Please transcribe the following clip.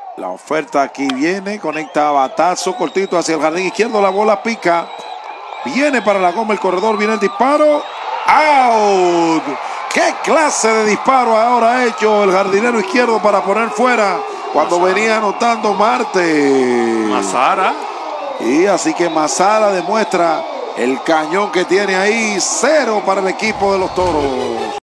La oferta aquí viene, conecta batazo cortito hacia el jardín izquierdo, la bola pica. Viene para la goma el corredor, viene el disparo. ¡Out! ¿Qué clase de disparo ahora ha hecho el jardinero izquierdo para poner fuera cuando venía anotando Marte? Mazara. Y así que Mazara demuestra el cañón que tiene ahí. 0 para el equipo de los Toros.